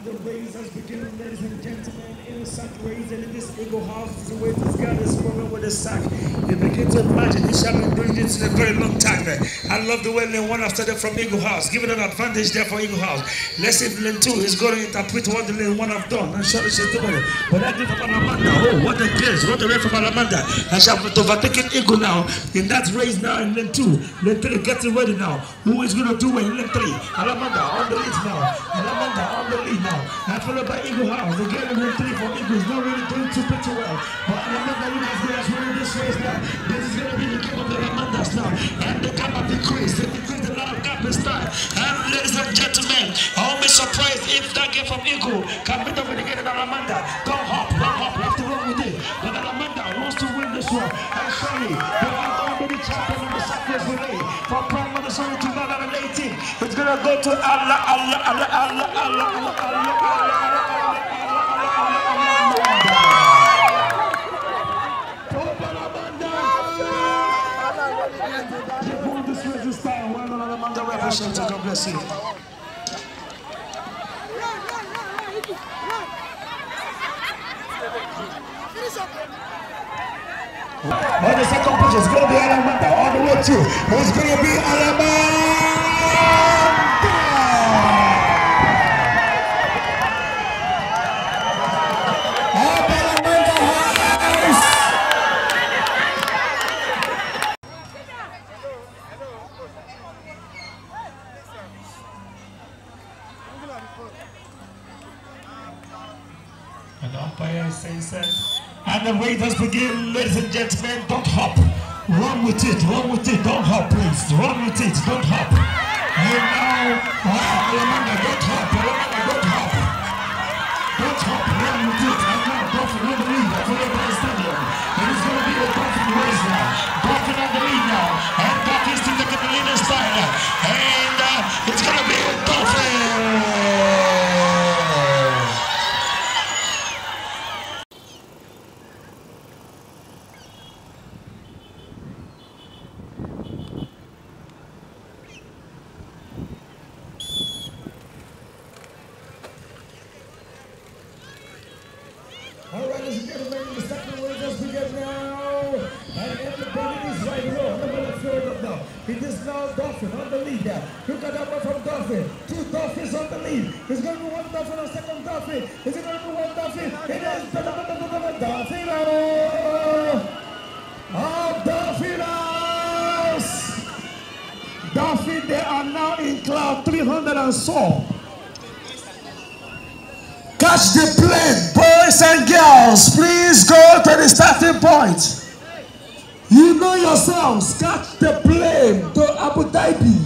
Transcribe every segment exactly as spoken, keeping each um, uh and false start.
And the race has begun, ladies and gentlemen, in the sack race, and in this Eagle House is the way this guy is moving with the sack. They begin to imagine this shall be doing this in a very long time. I love the way lane one have started from Eagle House, giving an advantage there for Eagle House. Let's see if lane two is going to interpret what the lane one have done. I'm sure she's doing it. But I give up on Amanda. Oh, what a grace, what a way from Amanda. And she have overtaken Eagle now in that race now in lane two. Lane three getting ready now. Who is going to do it in lane three? Alamanda on the lead now. Alamanda on the lead now. And followed by Eagle House. Again, in lane three for Eagle is not really doing too pretty well. But Alamanda look as good as winning this race now. This is going to be the game of the Alamandas now. And the gap have decreased. They decreased a lot of gap this time. And ladies and gentlemen, I won't be surprised if that game from Eagle can beat up with the game of Alamanda. Don't hop, don't hop. You have to run with it. But Alamanda wants to win this one. And surely, they are already champion in the Sackers relay. From Prime Montessori to two thousand eighteen. It's going to go to Allah, Allah, Allah, Allah, Allah, Allah, Allah, Allah. God bless you. On the second push, it's going to be Alamanda all the way through. It's going to be Alamanda. And the umpire says that. And the race has begun, ladies and gentlemen. Don't hop. Run with it, run with it. Don't hop, please. Run with it, don't hop. You know, wow, Alamanda, don't hop. Alamanda, don't hop. Don't hop, run with it. And now, Dolphin on the lead. That's all over the stadium. And it's going to be a Dolphin race now. Dolphin on the lead now. And Dolphin still taking the lead this time. And uh, it's going to be a Dolphin. All right, ladies and gentlemen, the second race has begun now. And everybody is right here on the middle field now. It is now Dolphin on the lead there. Look at that one from Dolphin. Two Dolphins on the lead. It's going to be one Dolphin on second Dolphin. Is it going to be one Dolphin? It is Dolphin. Oh, Dolphinos! Dolphin, they are now in cloud three hundred four. Catch the plane, boys and girls. Please go to the starting point. You know yourselves. Catch the plane to Abu Dhabi.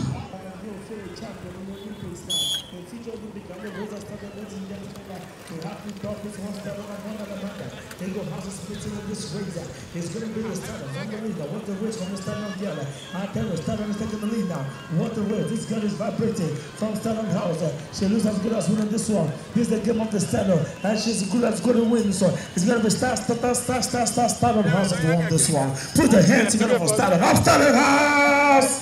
It's going to be the starter on the lead now. What the race from the start on the other. I tell you, starter is taking the lead now. What the race. This girl is vibrating from start on house. She looks as good as winning this one. This is the game of the starter. And she's good as good as winning this one. It's going to be start, start, start, start, start, start on house and won this one. Put the hands together for starter. I'm starting house!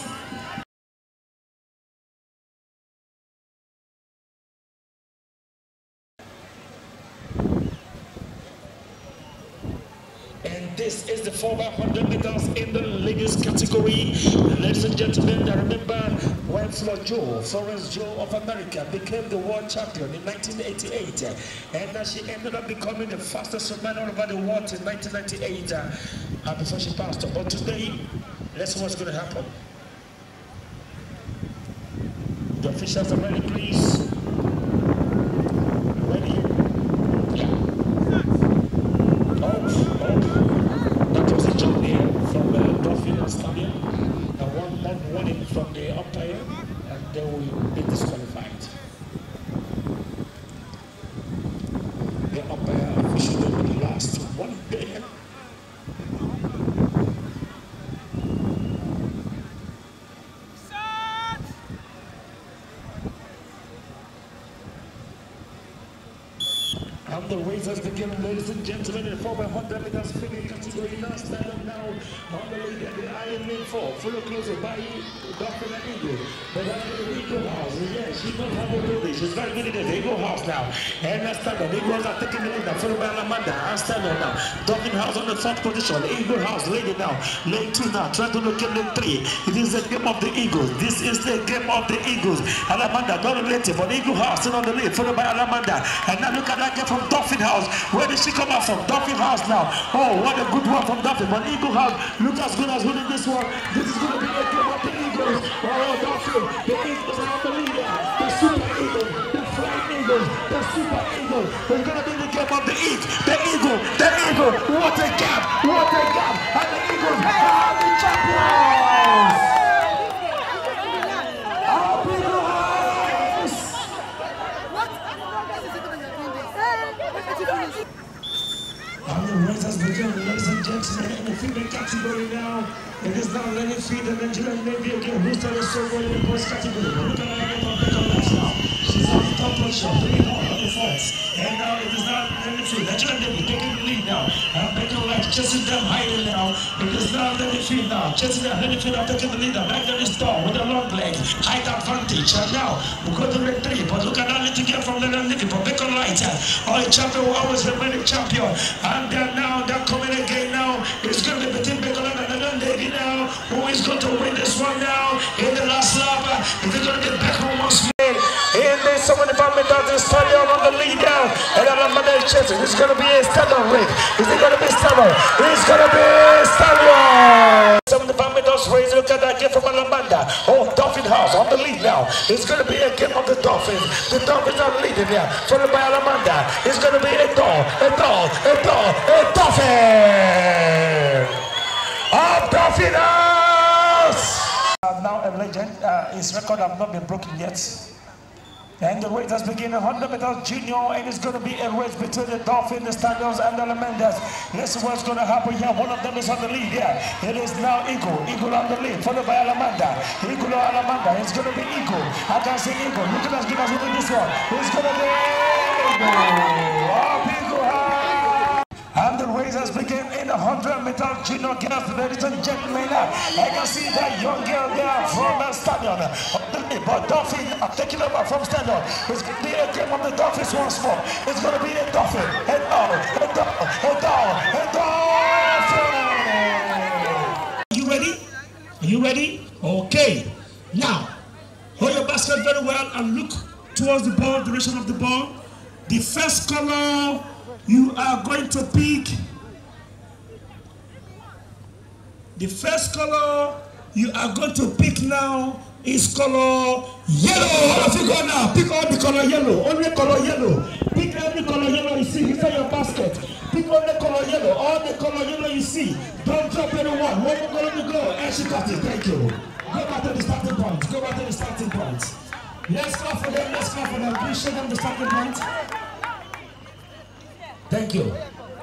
And this is the four by one hundred meters in the ladies category. Ladies and gentlemen, I remember when Flo Joe, Florence Joe of America, became the world champion in nineteen eighty-eight. And uh, she ended up becoming the fastest woman all over the world in nineteen ninety-eight uh, uh, before she passed. But today, let's see what's going to happen. The officials are ready, please. Ready? Yeah. That was a jump there from the uh, Dolphin Stadium. And one more warning from the umpire, and they will be disqualified. The umpire officially will last one day. And And the races begin, ladies and gentlemen, in four by one hundred meters fitting category. Now stand up now on the lead at the Iron Man four. Follow closer by Doctor Eagle. But after the Eagle House, yes, she knows how to do this. She's very good at it. The Eagle House now. And let's stand up. The Eagles are taking the lead now. Followed by Alamanda. And stand up now. Dolphin House on the fourth position. The Eagle House leading now. Lane two now. Trying to look at lane three. It is the game of the Eagles. This is the game of the Eagles. Alamanda, don't relate it. But the Eagle House still on the lead. Followed by Alamanda. And now look at that game from Dolphin House. Where did she come out from? Dolphin House now. Oh, what a good one from Dolphin. But Eagle House, look as good as winning this one. This is going to be a game of the Eagles. Oh, Dolphin. The Eagles are on the lead. The Super Eagles. The Flying Eagles. The Super Eagles. It's going to be the game of the Eagle. The Eagle. The Eagle. What a gap. What a gap. And the Eagles are the champions. Our Eagle House. And the race has begun, ladies and gentlemen, in the female category now. It is now Lenny Feed and Nigerian Navy again. Who's the so well in the post category? Look at her get on back on that now. She's on the top position, three more on the force. And now it is now Lenny Feed. Nigerian Navy taking the lead now. And Bacon Light chasing them hiding now. It is now Lenny Feed now. Chasing them, Lenny Feed now taking the lead now. Back on this door with a long leg. Height advantage. And now we go to leg three. But look at that little girl from Lenny Navy. But Bacon Light, oh, a champion will always remain a champion. And then now they're coming again now. It's going to be between Bacon Light and Lenny Navy now. Who is going to win this one now in the last lap? Is it going to get back home once more? In the seventy-five meters stallion on the lead now. And Alamanda is chasing. It's going to be a stallion race. Is it going to be stallion? It's going to be stallion. seventy-five meters race. Look at that game from Alamanda. Oh, Dolphin House on the lead now. It's going to be a game of the Dolphins. The Dolphins are leading now. Followed by Alamanda. It's going to be a doll, a doll, a doll, a Dolphin. Of Dolphin House! Uh, now a legend, uh, his record has not been broken yet. And the race has begun one hundred meters junior, and it's going to be a race between the Dolphin, the Stallions, and the Alamandas. Let's see what's going to happen here. One of them is on the lead here. Yeah. It is now Eagle. Eagle on the lead, followed by Alamanda. Eagle or Alamanda. It's going to be Eagle. I can see Eagle. Look at us, give us into this one. It's going to be Eagle. Up Eagle high. And the race has begun in the one hundred meter junior girls, ladies and gentlemen. I can see that young girl there from the Stallion. But Dolphin are taking over from Stallion. It's going to be a game of the Dolphins once more. It's going to be a Dolphin, a doll, a doll, a doll, a Dolphin. Are you ready? Are you ready? Okay. Now, hold your basket very well and look towards the ball, direction of the ball. The first color you are going to pick, the first color you are going to pick now is color yellow. All of you go now. Pick all the color yellow. Only color yellow. Pick every color yellow you see inside your basket. Pick only color yellow. All the color yellow you see. Don't drop anyone. Where you going to go? And she got it. Thank you. Go back to the starting point. Go back to the starting point. Let's clap for them. Let's clap for them. Please show them the starting point. Thank you.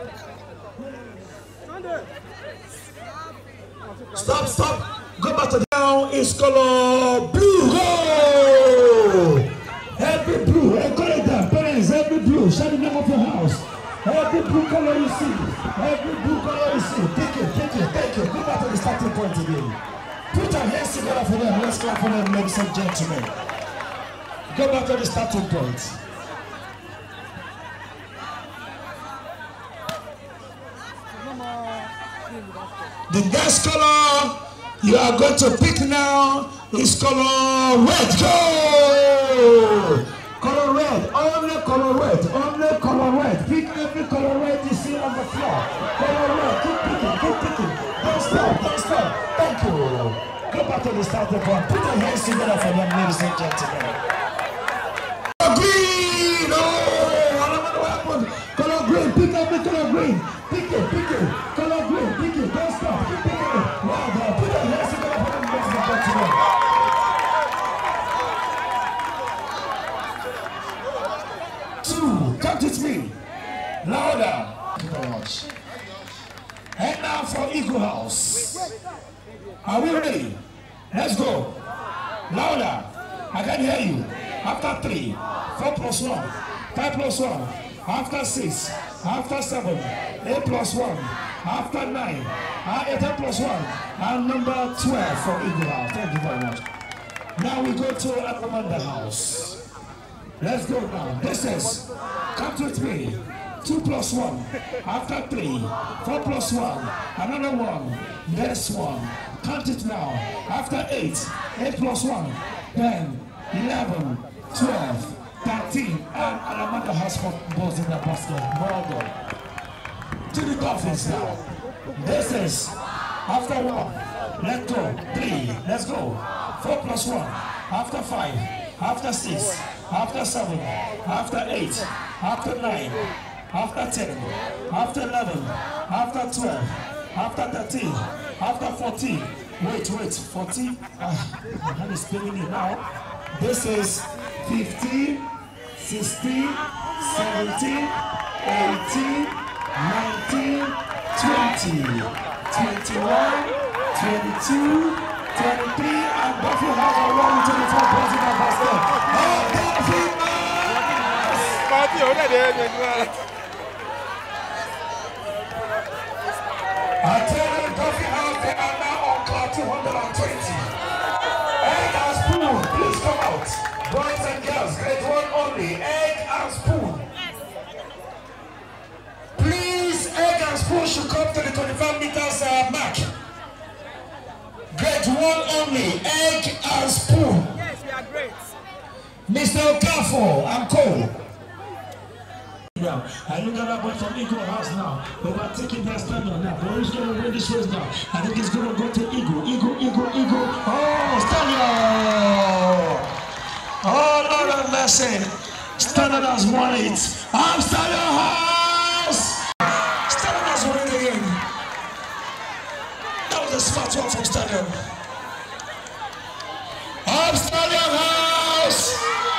Stop, stop. Go back to the now is color blue. Go! Every blue, encourage them. Parents, every blue. Shout the name of your house. Every blue color you see. Every blue color you see. Take it, take it, take it. Go back to the starting point again. Put your hands together for them. Let's clap for them, ladies and gentlemen. Go back to the starting point. The next color you are going to pick now is color red. Go! Color red. Only color red. Only color red. Pick every color red you see on the floor. Color red. Keep picking. Keep picking. Don't stop. Don't stop. Thank you. Go back to the starting point. Put your hands together for them, ladies and gentlemen. Green. Oh, I don't know what happened. Color green. Pick every color green. Pick it. Pick it. Color green. Pick it. Don't stop. Keep picking it. Wow, wow. Put your hands together for them, ladies and gentlemen. Two. Count it me. Louder. Thank you very much. And now for Eagle House. Are we ready? Let's go. Louder. I can hear you. After three, four plus one, five plus one, after six, after seven, eight plus one, after nine, uh, eight plus one, and number twelve for Eagle House. Thank you very much. Now we go to Amanda House. Let's go now. This is, count with me. Two plus one, after three, four plus one, another one, next one. Count it now. After eight, eight plus one, ten, eleven, twelve, thirteen, and Amanda has four balls in the basket. Well done. To the Dolphins now. This is, after one, let's go. Three, let's go. Four plus one, after five, after six, after seven, after eight, after nine, after ten, after eleven, after twelve, after thirteen, after fourteen. Wait, wait, fourteen. Uh, my hand is spinning it now. This is fifteen, sixteen, seventeen, eighteen, nineteen, twenty, twenty-one, twenty-two, twenty-three, and Buffy has a one twenty-four points in the basket. Oh, Buffy! I tell you, Buffy House, they are now on clock two hundred twenty. Egg and spoon, please come out. Boys and girls, grade one only. Egg and spoon. Please, egg and spoon should come to the twenty-five meters uh, mark. Grade one only. Egg and spoon. Yes, we are great. Mister Okafor, I'm cold. Now, I look at that boy from Eagle House now. Overtaking their standard now. But who's going to win this race now? I think it's going to go to Eagle. Eagle, Eagle, Eagle. Oh, Stallion! Oh, Lord have mercy. Standard has won it. I'm Stallion House! Standard has won it again. That was a smart one from Stallion. I'm Stallion House!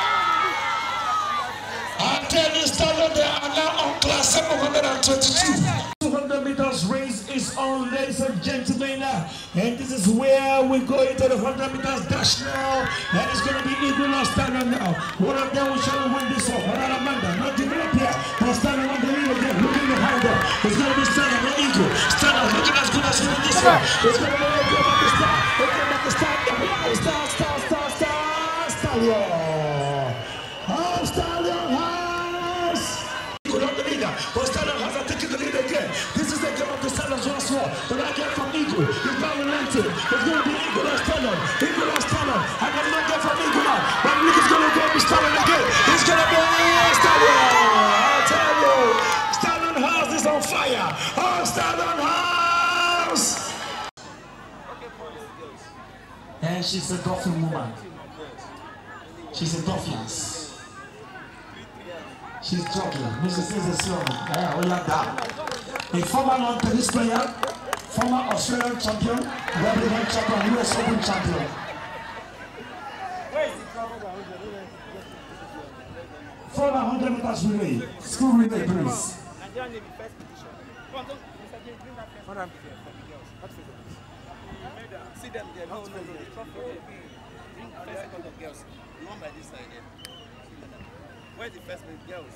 I tell you, Stallion, they are now on class seven hundred twenty-two. two hundred meters race is on, ladies and gentlemen. And this is where we go into the one hundred meters dash now. And it's going to be Eagle or Stallion now. One of them will surely win this one. Another Amanda, not giving up here. But Stallion on the lead again, looking behind them. It's going to be Stallion or Eagle. Stallion looking as good as winning this one. It's going to be a good at the start. It's going to be the start. Star, star, star, star, Stallion. Oh, Stallion House! Eagle on the leader. But Stallion has taken the lead again. This is the game of the Stallions once more. But I get from Eagle. He's now relented. It's going to be Eagle or Stallion. Eagle or Stallion. I can not get from Eagle now. But Nick is going to go with Stallion again. It's going to be Stallion. I tell you. Stallion House is on fire. Oh, Stallion House! And she's a dolphin woman. She's a dolphin. She's jogging. Missus Says a song. Yeah, we like that. A former lawn tennis player, former Australian champion, Wimbledon champion, U S Open champion. Former one hundred meters relay, school relay, please. See them there, not bring first second of girls. One by this side there. Where's the first one? Girls.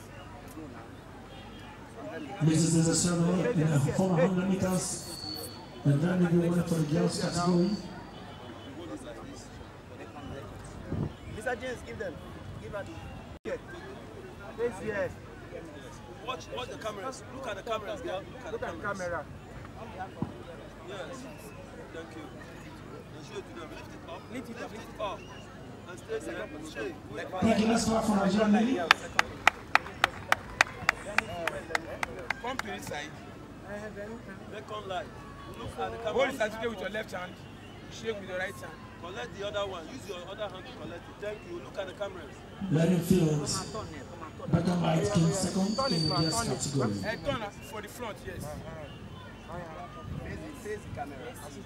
Missus Says a song in a former one hundred meters. And then we went for the girls category. Mister James, give them. Give her the yes, yes. Watch, watch the cameras. Look at the cameras, girl. Look at Look the at camera. Yes. Thank you. And show it to them. Lift it up. Lift it up. Lift it up. And stay second. Straight. Thank you. Let's clap for Nigeria. Come to this side. Then come live. Look at the camera. Hold it today with your left hand. Shake with your right hand. Collect the other one. Use your other hand to collect it. Thank you. Look at the cameras. Let him feel it. Better Mike came second in the girls category. Head turn for the front, yes. Face the camera.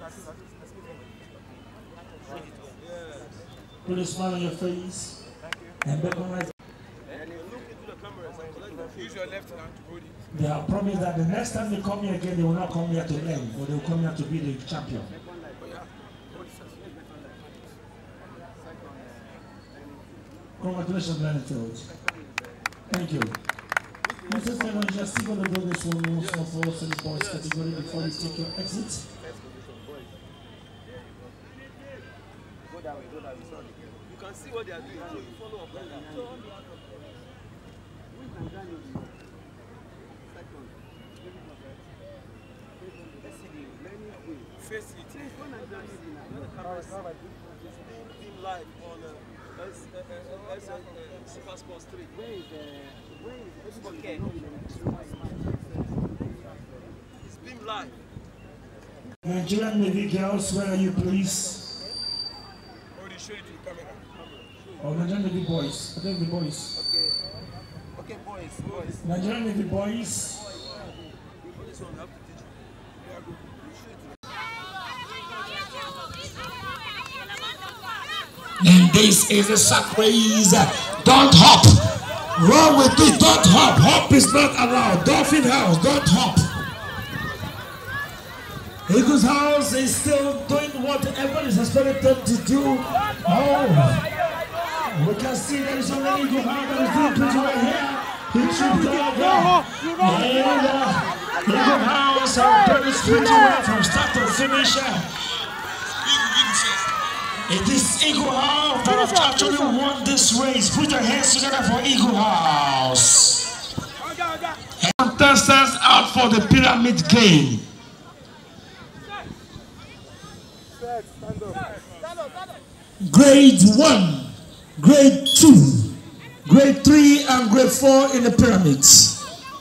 Put a smile on your face. And back on right. Use your left hand to hold it. They are promised that the next time they come here again, they will not come here to learn, but they will come here to be the champion. Congratulations, Lennon Fields. Thank you. Mister Stephen, you're still going to do this one once more for us in the boys category before you take your exit. Go that way, go that way, sorry. You can see what they are doing, so you follow up like that. Face it. Beam live on uh, S, uh, uh, S, uh, Super Sports three. Where is the where is okay. It's beam live. Nigerian Navy girls, where are you, please? Already show it to the camera. Oh, Nigerian Navy boys. I think the boys. Okay. Okay, boys, boys. Nigerian Navy boys. This one I have to teach you. Yeah, go. And this is a sack raise. Don't hop. Run with it. Don't hop. Hop is not allowed. Dolphin house. Don't hop. Eagle's house is still doing what everyone is expected them to do. Oh, we can see there is only Eagle house that is doing pretty right here. He tripped over. And uh, Eagle house are doing pretty well from start to finish. It is Eagle House that have actually won this race. Put your hands together for Eagle House. And contestants out for the pyramid game. Grade one, grade two, grade three, and grade four in the pyramids.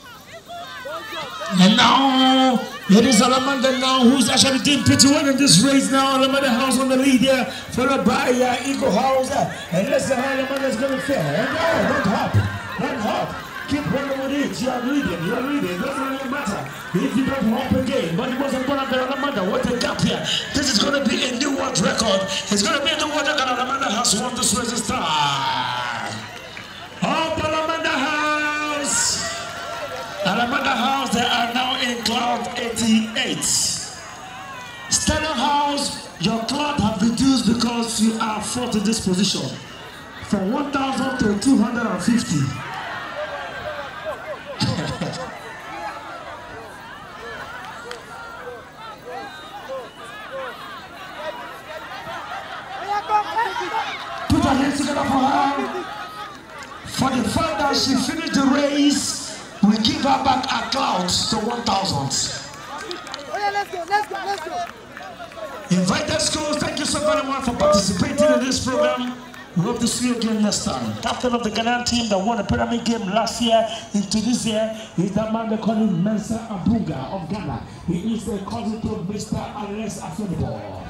And now it is Alamanda now who's actually doing pretty well in this race now. Alamanda House on the lead here, followed by uh, Eagle House. Uh, and let's see how Alamanda is going to fare. And no, don't hop, don't hop. Keep running with it. You are leading, you are leading. It doesn't really matter if you don't hop again. But it wasn't going to be Alamanda. What a gap here. This is going to be a new world record. It's going to be a new world record. Alamanda has won this race this time. Up Alamanda House. Alamanda House, they are now in cloud eighty-eight. Stellar House, your cloud have reduced because you are fourth in this position. From one thousand to two hundred fifty. Put her hands together for her. For the fact that she finished the race, we give her back our clouds to one thousand. Oh yeah, let's go, let's go, let's go. Invited schools, thank you so very much for participating in this program. We hope to see you again next time. Captain of the Ghanaian team that won the pyramid game last year into this year is the man they call him Mensa Abunga of Ghana. He is a cousin to Mister Alex Afenbo.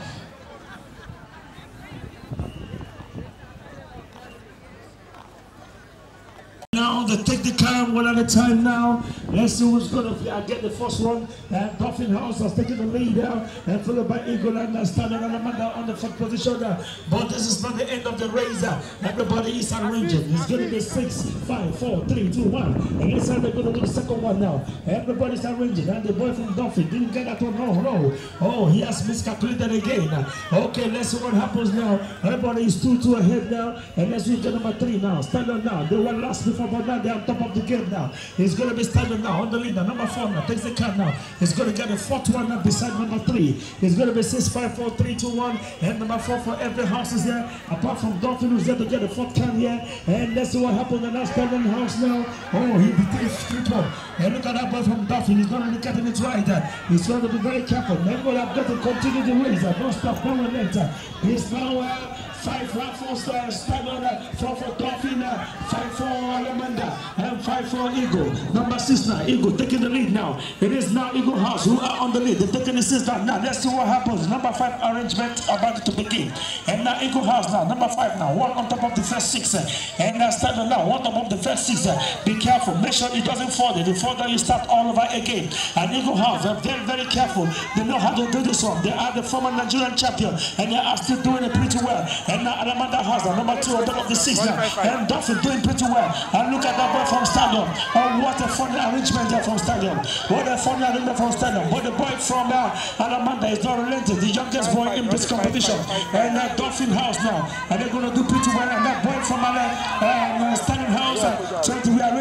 Now they take the car one at a time now. Let's see who's going to uh, get the first one. Uh, Dolphin House has taken the lead now, and followed by Eagle and uh, Standard and Amanda on the front position. Uh, but this is not the end of the race. Uh, everybody is arranging. It's going to be six, five, four, three, two, one. And this time they're going to do the second one now. Everybody's arranging. And the boy from Dolphin didn't get that one. No, no. Oh, he has miscalculated again. Uh, okay, let's see what happens now. Everybody is two, two ahead now. And let's see number three now. Standard now. They were last before. But now they're on top of the game now. He's going to be standing now on the lead now. Number four now takes the car now. He's going to get the fourth one now beside number three. He's going to be six, five, four, three, two, one. And number four for every house is there. Apart from Dolphin who's there to get the fourth can here. And let's see what happens in that standing house now. Oh, he takes triple. And look at that boy from Dolphin. He's not really getting it right. Uh, he's going to be very careful. Remember, I've got to continue the race. Uh, don't stop going later. He's now uh, five, five, four stars. Standard, uh, four for Dolphin. Uh, five for Alamanda. And five for Eagle. Number six now. Eagle taking the lead now. It is now Eagle House who are on the lead. They're taking the six down. Now let's see what happens. Number five arrangement about to begin. And now Eagle House now. Number five now. One on top of the first six. Uh, and now Standard now. One on top of the first six. Uh, be careful. Make sure it doesn't fall. If it fall down, you start all over again. And Eagle House, they're very, very careful. They know how to do this one. They are the former Nigerian champion. And they are still doing it pretty well. And now Alamanda House now. Number two on top of the six now. And Dolphin doing pretty well. And look at that boy from Stadium. Oh, what a funny arrangement there from Stadium. What a funny arrangement from Stadium. But the boy from uh, Alamanda is not relenting. The youngest boy in this competition. And uh, Dolphin House now. And they're going to do pretty well. And that boy from uh, uh, Stadium House uh, trying to rearrange it. That boy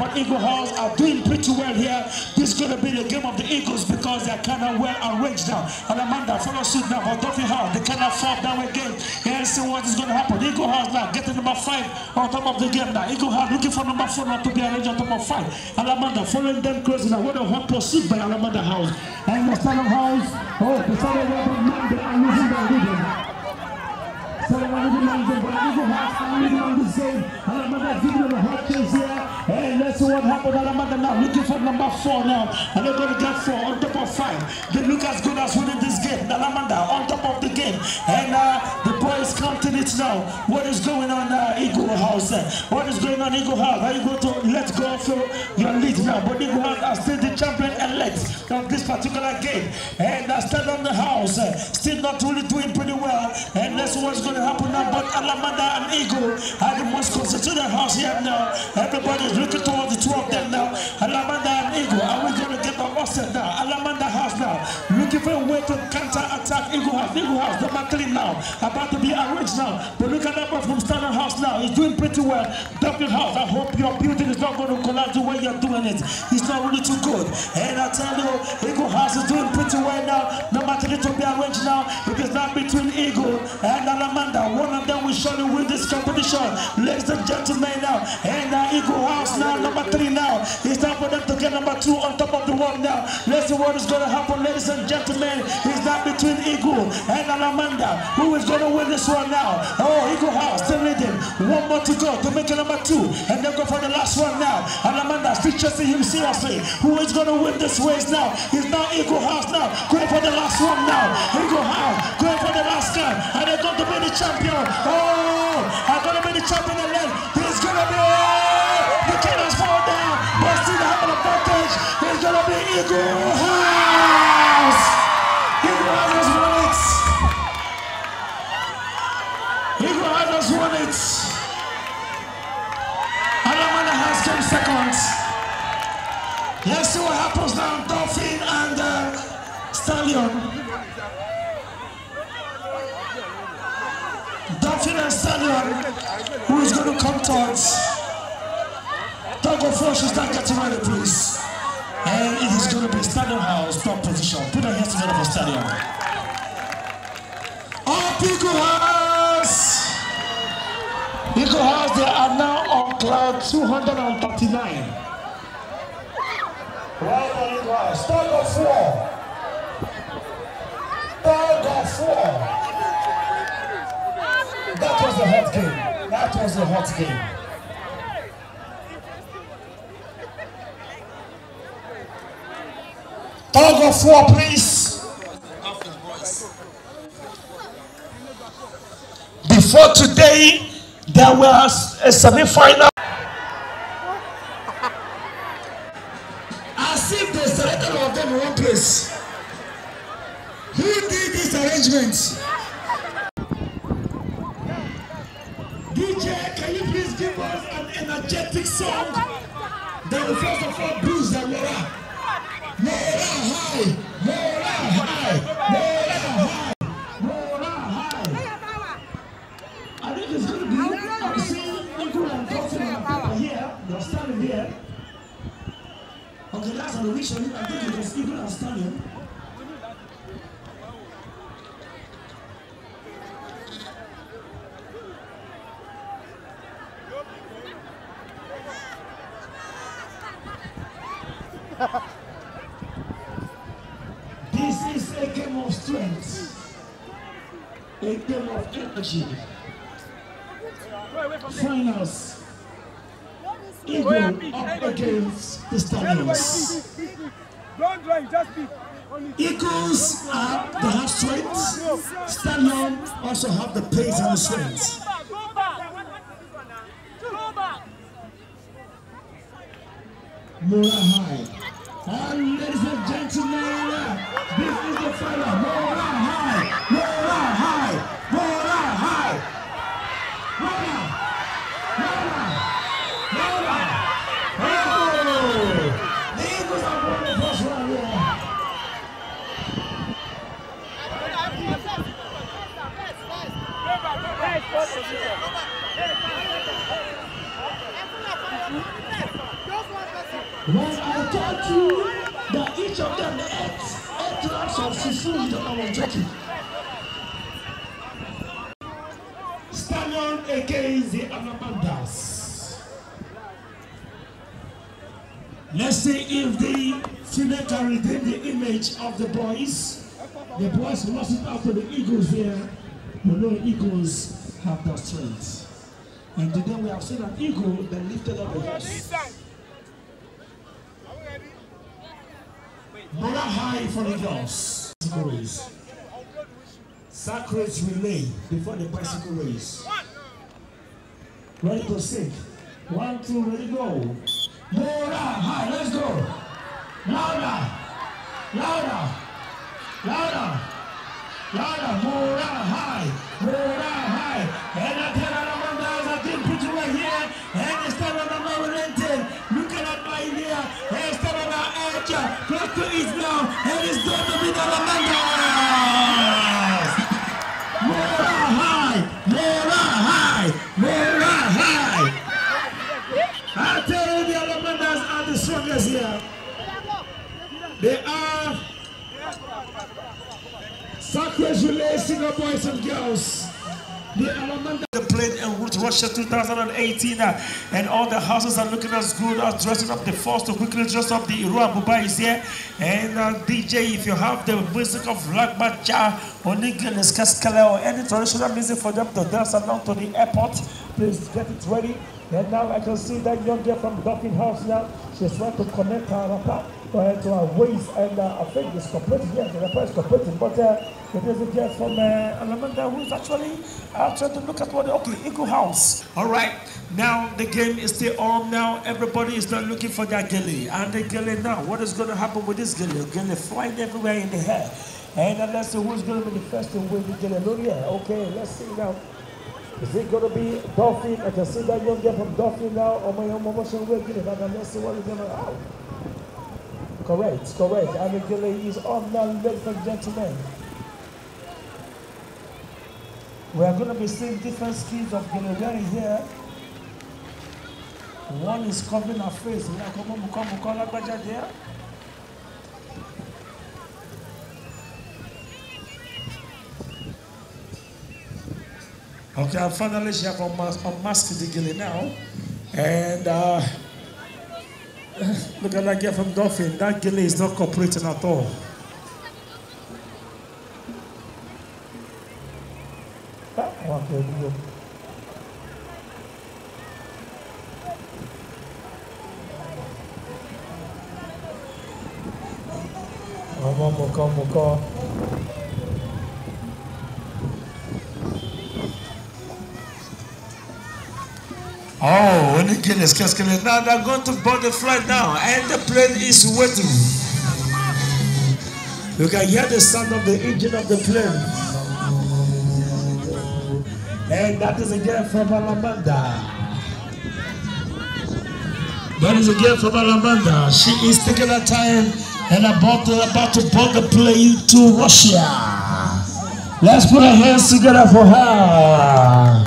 but Eagle House are doing pretty well here. This is going to be the game of the Eagles because they're kind of well arranged now. Alamanda follow suit now, but Dolphin House, they cannot fall down again. Let's see what is going to happen. Eagle House now getting number five on top of the game now. Eagle House looking for number four now to be arranged on top of five. Alamanda following them closely now. What a hot pursuit by Alamanda House. And the Stadium House, oh, the Stadium House, they are losing their rhythm. So I'm going to be but Eagle House are leading on this game. Alamanda giving the hot chase here. And let's see what happened. Alamanda now looking for number four now. And they're going to get four on top of five. They look as good as winning this game. Alamanda on top of the game. And uh, the boys counting it now. What is going on, uh, Eagle House? Uh, what is going on, Eagle House? Are you going to let go of your lead now? But Eagle House are still the champion elect of this particular game. And uh, stand on the house. Uh, still not really doing pretty well. And let's see what's going to happen now. But Alamanda and Eagle are the most concentrated house here now. Everybody is looking towards the two of them now. Alamanda and Eagle, are we going to get the offset now? Alamanda House now, looking for a way to counter-attack Eagle House. Eagle House, the McLean now, about to be arranged now. But look at that one from Standard House now. He's doing pretty well. Dolphin House, I hope your building is not going to collapse the way you're doing it. It's not really too good. And I tell you, Eagle House is doing pretty well now. No matter it will be arranged now. It is not between Eagle and Alamanda. One of them will surely win this competition. Ladies and gentlemen now. And uh, Eagle House now, number three now. It's time for them to get number two on top of the one now. Let's see what is going to happen, ladies and gentlemen. It's not between Eagle and Alamanda. Who is going to win this one now? Oh, Eagle House still leading. One more to go to make it number two. And then go for the last one now. Alamanda still chasing him seriously. Who is going to win this race now? It's now Eagle House now. Going for the last one now. Eagle House going for the last time. And they're going to be the champion. Oh, I'm going to be the champion again. He's going to be. The cannons fall down. But still have an advantage. It's going to be Eagle House. Eagle House has won it. Eagle House has won it. Alamanda House came second. Let's see what happens now. Dolphin and uh, Stallion. Dolphin and Stallion. Who is going to come towards? Don't go first, you start getting ready, please. And it is going to be Stadium House, top position. Put your hands together for Stadium. Up Eagle House! Eagle House, they are now on cloud two hundred thirty-nine. Well done, Eagle House. Third of four. Third of four. That was a hot game. That was a hot game. Tug of war, please. Before today, there was a semi-final. As if they selected all of them in one place. Who did this arrangement? D J, can you please give us an energetic song that will first of all boost the morale? Morale high, morale high, morale high, morale high. I think it's going to be, I'm seeing Eagle and Thompson are here, they're standing here. Okay, that's on the vision, I think it is Eagle and Stallion. This is a game of strength, a game of energy. Finals, Eagle up against the Stallions. Eagles are, they have strength, Stallions also have the pace and the strength. Morale high. And ladies and gentlemen, this is the final. Morale high, morale high, morale high. Morale, morale, morale. Oh, the Eagles are won the first round here. Just one. When I taught you that each of them ate eight laps of fufu, you don't know I'm joking. Stallion against the Alamandas. Let's see if the female can redeem the image of the boys. The boys lost it out to the Eagles here. You know Eagles have the strength. And today we have seen an eagle that lifted up a horse. Moral high for the girls. Bicycle race. Sacred relay before the bicycle race. Ready to sing. One, two, ready, go. Moral high, let's go. Louder, louder, louder, louder. Moral high, moral high. And I tell you, I didn't put you right here. And it's time on the mountain. Looking at my ear. And it's time on the edge. Close to it now. And it's going to be the Alamandas. Moral high, moral high, moral high. I tell you, the Alamandas are the strongest here. They are sacred relay singer boys and girls. The Alamanda played in Route Russia two thousand eighteen, uh, and all the houses are looking as good as dressing up. The first to quickly dress up the Iruan Buba is here. And uh, D J, if you have the music of Lagbacha or Nigelis Kaskale or any traditional music for them to dance along to the airport, please get it ready. And now I can see that young girl from Dolphin House now. She's trying to connect her rapper to her waist, and uh, I think it's completing. Yes, the rapper is completing, but uh, it is a girl from uh, Alamanda who is actually uh, trying to look at what the okay, Eagle House. All right, now the game is still on. Now everybody is not looking for their gilly, and the gilly now. What is going to happen with this gilly? Gilly flying everywhere in the air, and uh, let's see who's going to be the first to win the gilly. Look here. Okay, let's see now. Is it going to be Dolphin? I can see that young girl from Dolphin now. Oh my own motion will get it. And let's see what is going to happen. Correct, correct. And the gilly is on now, ladies and gentlemen. We are going to be seeing different skills of gilly right here. One is covering her face. We are going to come to there. Okay, I'm finally here from unmask the gilly now. And uh, look at that girl from Dolphin. That gilly is not cooperating at all. Okay, go. Come on, come on. Oh, when the gilly is cascading. Now they're going to board the flight now, and the plane is waiting. You can hear the sound of the engine of the plane. And that is a girl from Alamanda. That is a girl from Alamanda. She is taking her time and about to, about to board the plane to Russia. Let's put our hands together for her.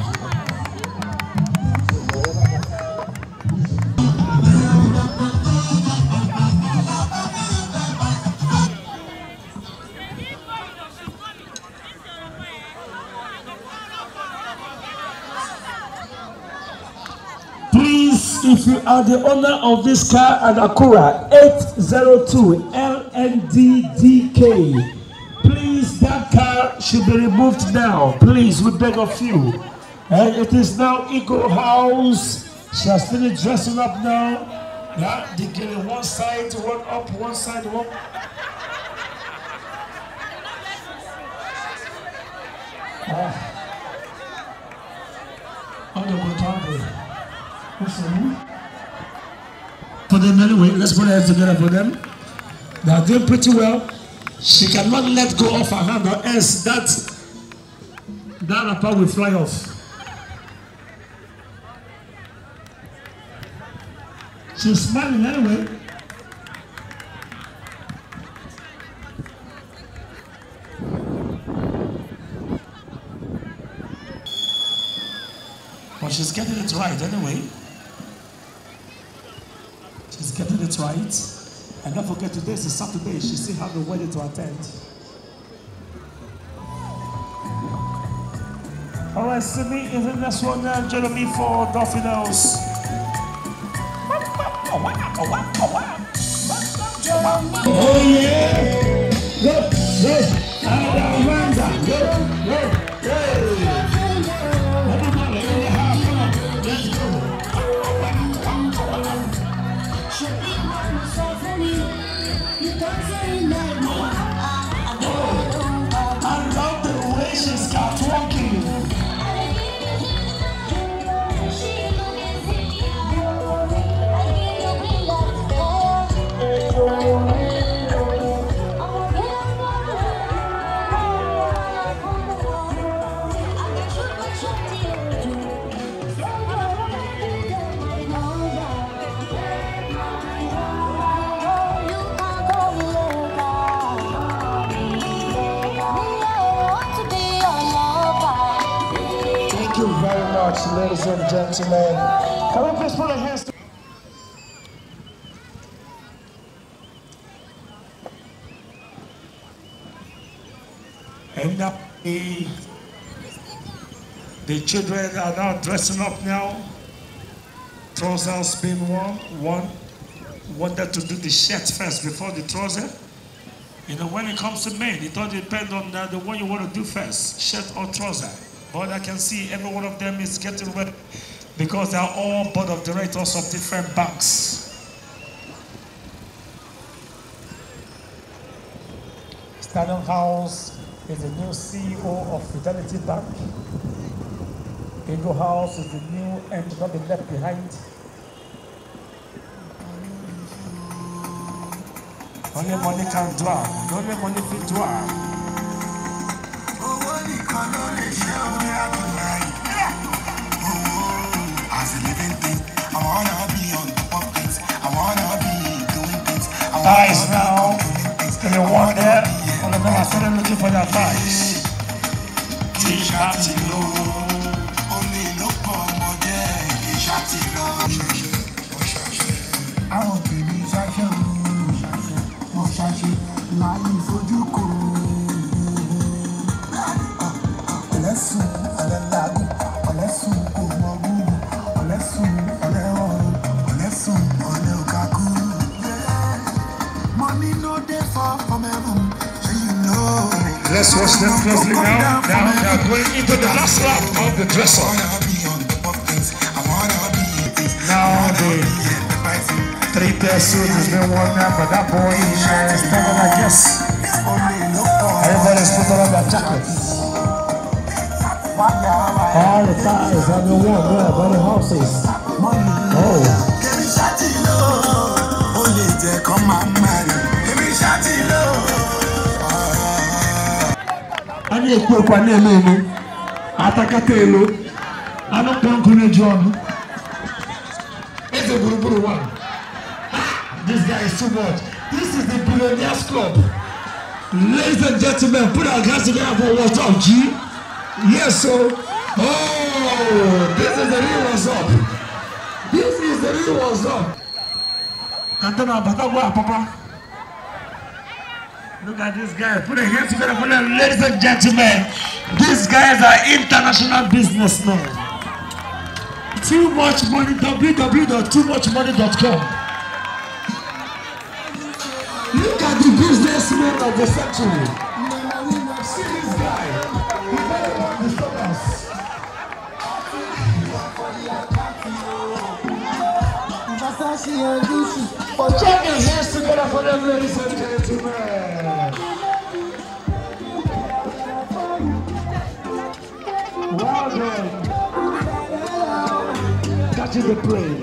If you are the owner of this car and Acura eight zero two L N D D K, please, that car should be removed now. Please, we beg of you. And it is now Eagle House. She has finished dressing up now. Yeah, they get it one side, one up, one side, one. Ah. On the bottom. For them anyway, let's put our hands together for them. They are doing pretty well. She cannot let go of her hand, or else that that wrapper will fly off. She's smiling anyway. But she's getting it right anyway. She's getting it right. And don't forget, today is a Saturday. She still have a wedding to attend. All right, Simi is the next one now. Join me for Dolphinos. Oh yeah! Go, go! Avanza! Go, go, go! Let's go! I love the way she starts walking. Thank you very much, ladies and gentlemen. Can we please put our hands together? And now the, the children are now dressing up now. Trousers being worn. One wanted to do the shirt first before the trouser. You know, when it comes to men, it all depends on the, the one you want to do first, shirt or trouser. But I can see every one of them is getting ready because they are all board of directors of different banks. Stanton House is the new C E O of Fidelity Bank. Eagle House is the new and not be left behind. Only money can dwell, only money can dwell. As a living thing, I wanna be on top of things. I wanna be doing things. Thighs now. If you want there, all of them are starting looking for their thighs. T-shirt low. Only look for more there. T-shirt low. I want to be Sasha. Sasha. Lying for you. Let's watch them closely now. Now they are going into the last lap of the dress up. Now the three pair suit has been worn out, but that boy is standing like this. Everybody's putting on their jackets. All the thighs have been worn there by the horses. Oh. Ani ekwe kwa nelu atakatelo anopankune John. It's a buruburu one. This guy is too much. This is the Billionaires Club. Ladies and gentlemen, put our hands together for what's up, G. Yes, so. Oh, this is the real what's up. This is the real what's up. Kantana Batagwa, Papa. Look at this guy. Put a hands together for them, ladies and gentlemen. These guys are international businessmen. Too much money. w w w dot too much money dot com. Look at the businessmen of the century. See this guy. He better not disturb us. Check your hands together for them, ladies and gentlemen. Well done. Catching the plane.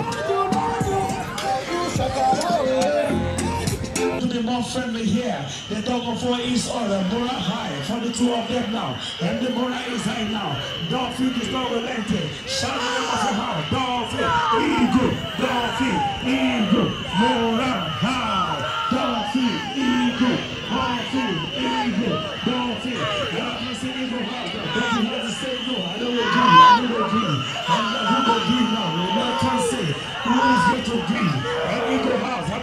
The more friendly here. They're talking for each other. Mora high for the two of them now. And the Mora is high now. Dolphin is not relenting. Shout them off the house. Dolphin, eagle, Dolphin, eagle, Mora high. Dolphin, eagle, Dolphin, eagle, Dolphin. I'm not saying eagle house. Dolphin has to say no. I don't agree. I don't agree. I'm not going to agree now. We're not trying to say who is going to agree. And eagle house.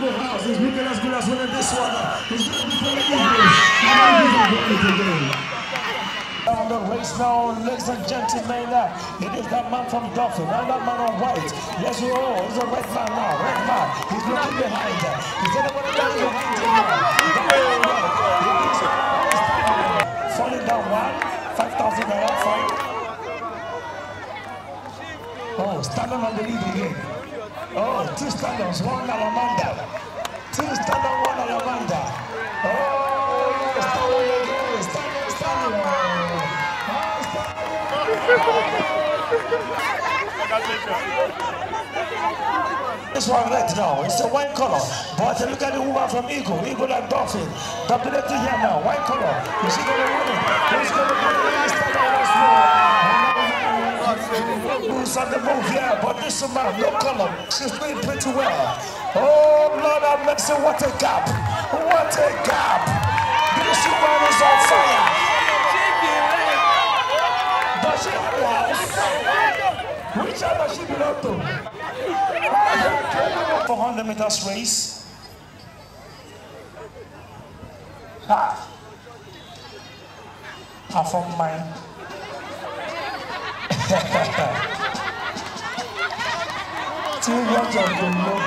Eagle House is looking as good as winning this one. He's going to be for the Eagles. On the race now, ladies and gentlemen, it is that man from Dolphin, and that man on white. Yes, we all. He's a red man now, red man. He's looking behind. He's anybody looking behind him now? Falling down one, five thousand naira fine. Oh, standing on the lead again. Oh, two standards, one Alamanda. Two standards, one Alamanda. Oh, standing again, standing, standing. This one red now, it's a white color. But look at the woman from Eagle, Eagle and Dolphin. Dominating here now, white color. Is she going to win it? Who's going to win it? Who's on the move here? But this woman, no color. She's playing pretty well. Oh, Lord, I'm messing. What a gap. What a gap. This woman is on fire. Does she have a house? Which one does she belong to? four hundred meters race. Ah. Half of mine. Too much of the look.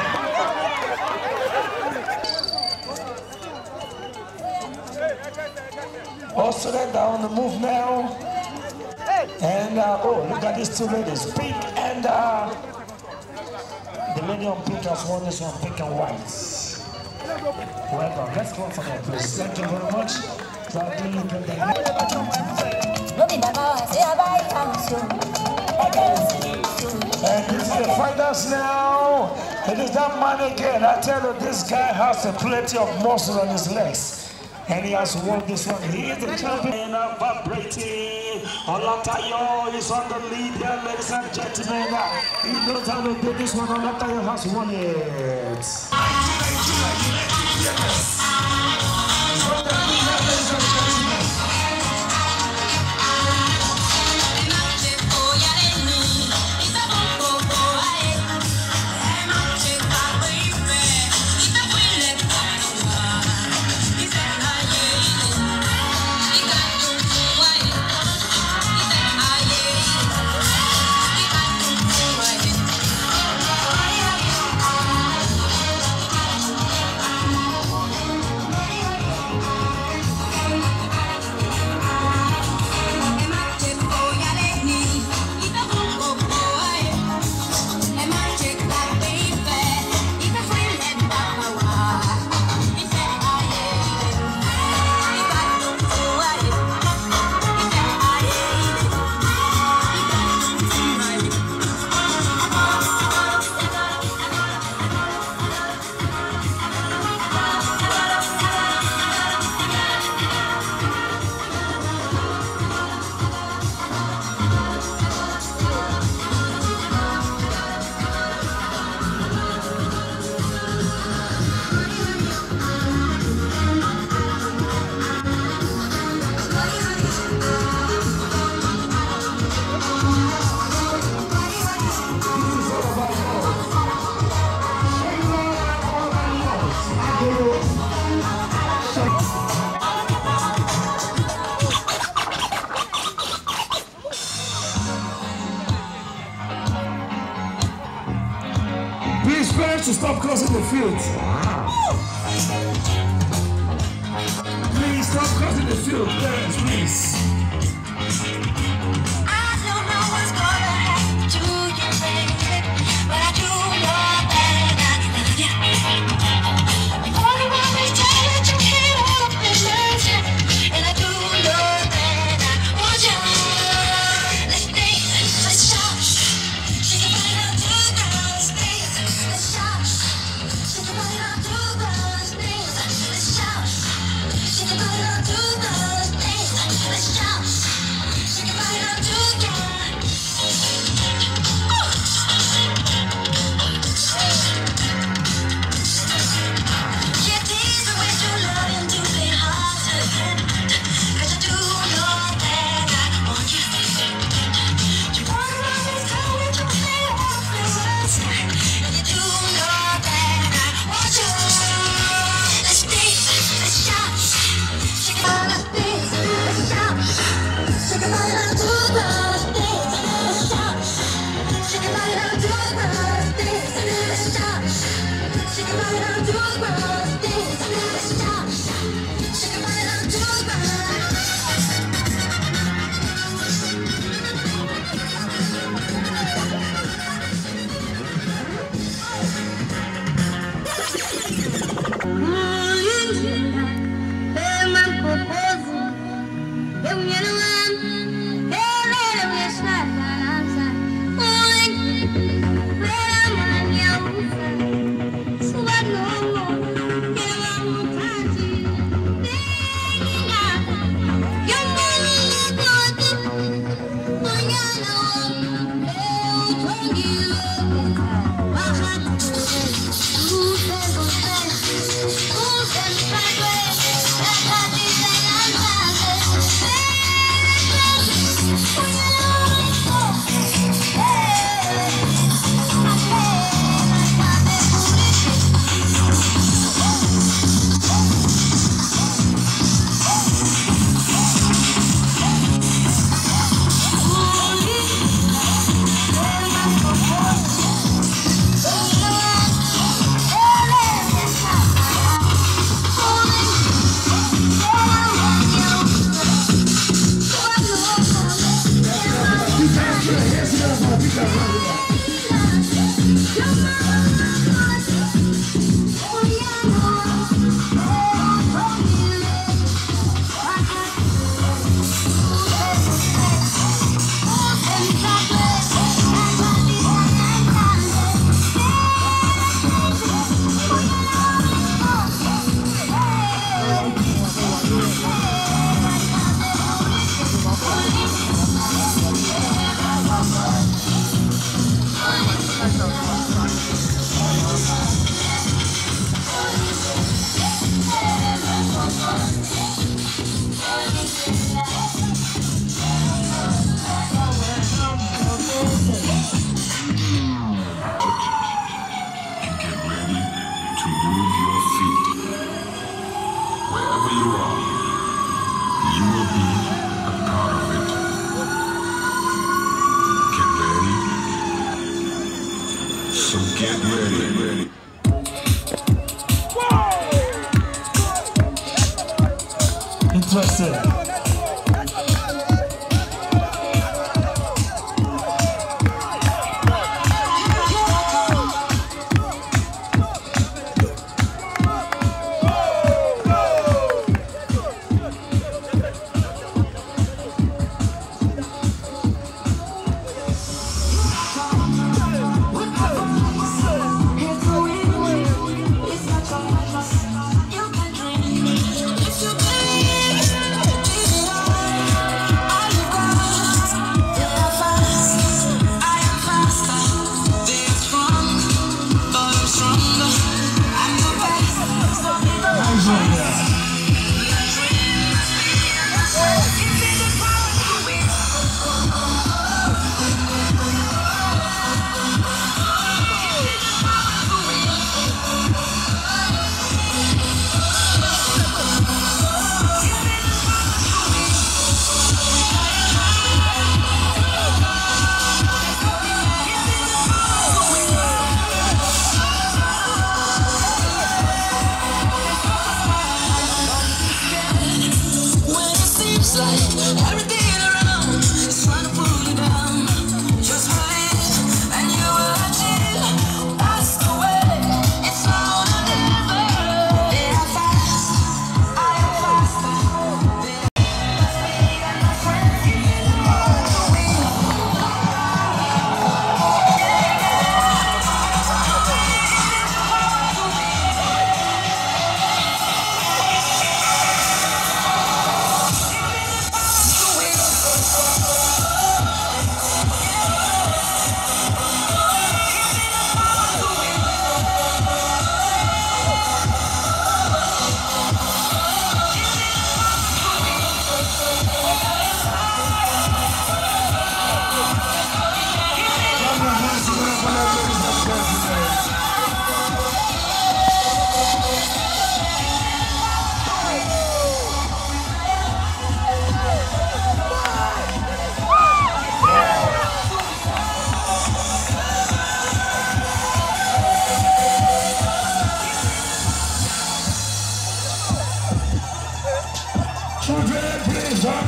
Also, they're down the move now. And uh, oh, look at these two ladies, pink and uh, the lady on pink has won this one, pink and white. Welcome. Let's go for that, please. Thank you very much. And this is the fighters now. It is that man again. I tell you, this guy has a plenty of muscle on his legs. And he has won this one. He is the champion of vibrating. Olatayo is on the lead here, ladies and gentlemen. He knows how to do this one. Olatayo has won it. Please, parents, to stop crossing the field. Please stop crossing the field, parents, please. I don't know what's gonna happen to you, baby, but I do know that I love you. All I want is to let you get up and listen, and I do know that I want you. Let's dance, let's shout, shake your body out to the ground, dance, let's shout, shake your body out to the ground, dance, let's shout, shake your body out to the ground, dance, let's shout. Interesting. It's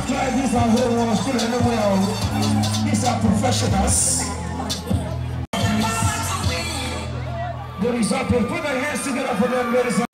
try this at home or school anywhere. These are professionals. The result, put their hands together for them, ladies and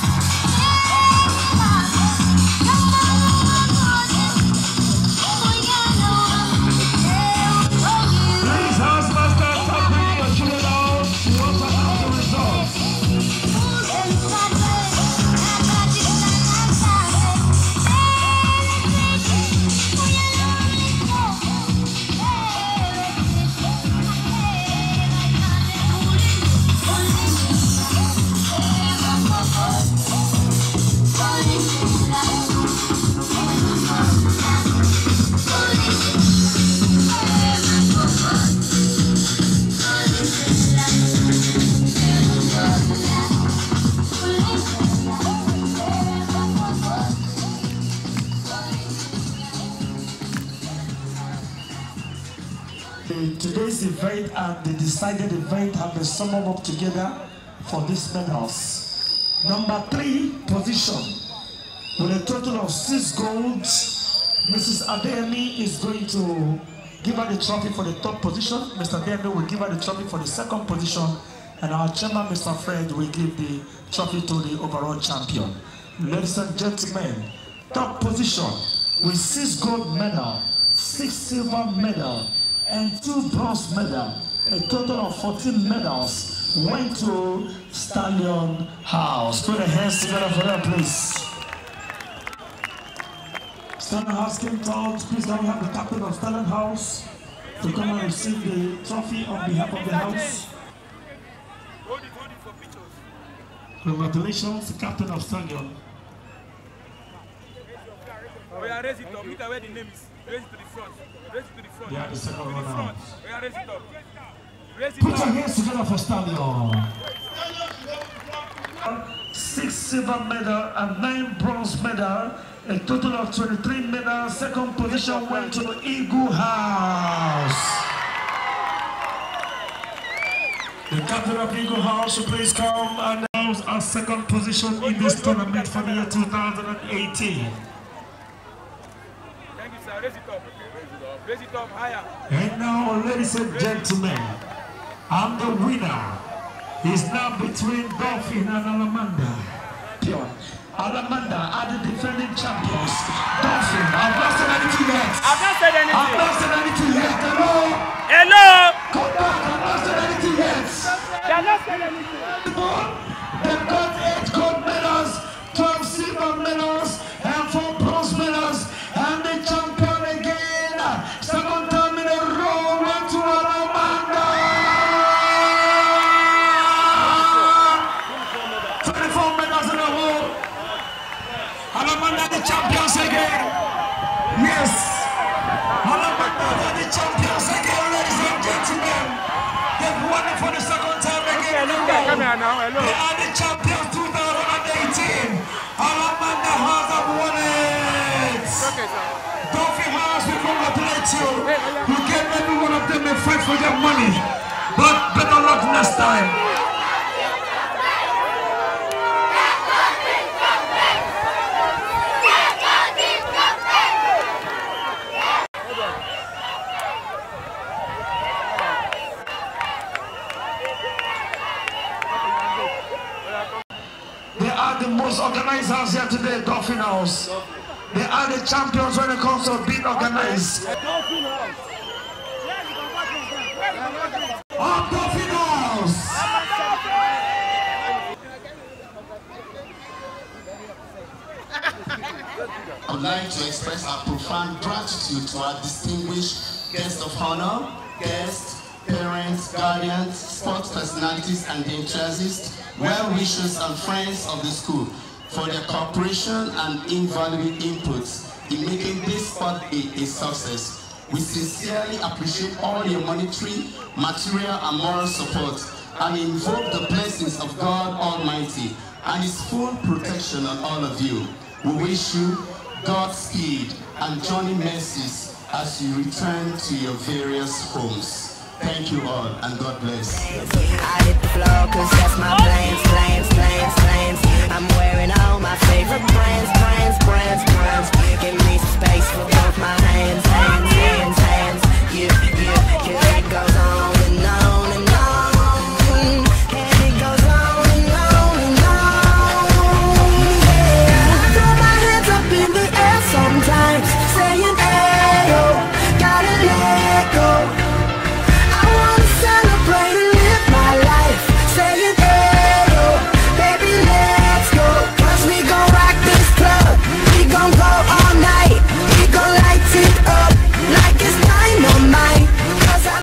today's event and the decided event have been summed up together for these medals. Number three position with a total of six golds. Missus Adeyemi is going to give her the trophy for the top position. Mister Adeyemi will give her the trophy for the second position, and our chairman, Mister Fred, will give the trophy to the overall champion. Ladies and gentlemen, top position with six gold medal, six silver medal, and two bronze medals, a total of fourteen medals, went to Stallion House. Put your hands together for that, please. Stallion House came down. Please now we have the captain of Stallion House to come and receive the trophy on behalf of the house. Hold it, hold it for pictures. Congratulations, the captain of Stallion. We are raising it up. Look at where the name is. Raise it to the front. Raise it to the front. Yeah, the second one out. We are raising it up. Raise it Put up. your hands together for Stallion. Six silver medal and nine bronze medal, a total of twenty-three medals. Second position went to the Eagle House. The captain of Eagle House, so please come and announce our second position in this tournament for the year two thousand eighteen. Thank you, sir. Raise it up. Raise it up. Raise it up higher. And now, ladies and gentlemen, and the winner is now between Dolphin and Alamanda. Pure. Alamanda are the defending champions. Dolphin, I've not said anything yet. I've not said anything. I've not said anything yet. Hello? Hello. Come back, I've not said anything yet. They are not saying anything. They've got eight gold medals, twelve silver medals, and four bronze medals. And the champion again, second time in a row, went to Alamanda. twenty-four medals in a row. Alamanda the champions again. Yes. Alamanda are the champions again, ladies and gentlemen. They've won it for the second time again. Come here now. Hello. They are the champions two thousand eighteen. Alamanda has won it. Okay, sir. Dolphin House, we congratulate you. You gave every one of them a fight for their money. But better luck next time. They are the most organized house here today, Dolphin House. They are the champions when it comes to being organized. Dolphin House. Oh, Dolphin House! I would like to express our profound gratitude to our distinguished guests of honor, guests, parents, guardians, sports personalities, and the enthusiasts, well-wishers and friends of the school for their cooperation and invaluable inputs in making this birthday a success. We sincerely appreciate all your monetary, material, and moral support, and invoke the blessings of God Almighty and His full protection on all of you. We wish you Godspeed and journey mercies as you return to your various homes. Thank you all, and God bless. I hit the floor cause that's my plans, plans, plans, plans. I'm wearing all my favorite brands.